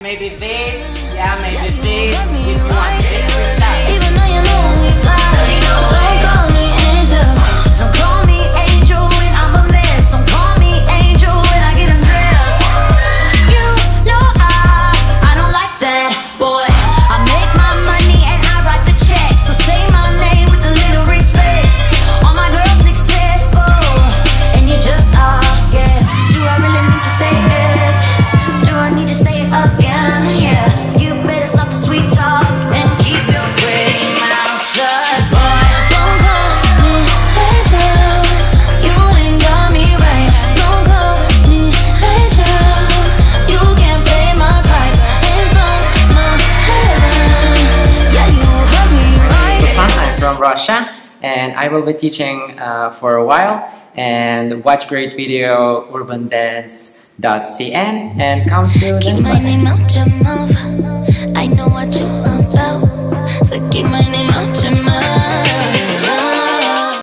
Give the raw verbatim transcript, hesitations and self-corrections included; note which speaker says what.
Speaker 1: Maybe this, yeah, maybe this, this one, this, this, that.
Speaker 2: Even though you know we fly, don't call me angel. Don't call me angel when I'm a mess. Don't call me angel when I get undressed. You know I, I don't like that, boy. I make my money and I write the check. So say my name with a little respect. All my girls successful, and you just are, yes. Do I really need to say it? Do I need to say it again? Yeah, you better stop the sweet talk and keep your pretty mouth shut. Boy, don't call me angel. You ain't got me right. Don't call me angel. You can't pay my price in front of heaven. Yeah, you heard me right.
Speaker 1: Ruslan, I'm from Russia, and I will be teaching uh, for a while. And watch great video urban dance dot c n and come to the
Speaker 2: Keep
Speaker 1: next
Speaker 2: my
Speaker 1: lesson.
Speaker 2: name out your mouth.